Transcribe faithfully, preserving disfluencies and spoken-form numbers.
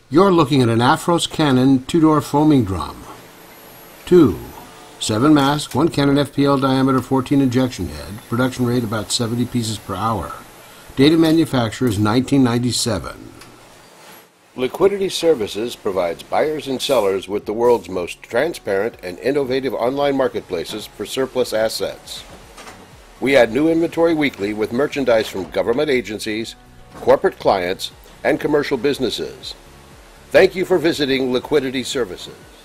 You're looking at an AFROS Cannon two-door foaming drum. two. seven mask, one Cannon F P L diameter, fourteen injection head, production rate about seventy pieces per hour. Date of manufacture is nineteen ninety-seven. Liquidity Services provides buyers and sellers with the world's most transparent and innovative online marketplaces for surplus assets. We add new inventory weekly with merchandise from government agencies, corporate clients, and commercial businesses. Thank you for visiting Liquidity Services.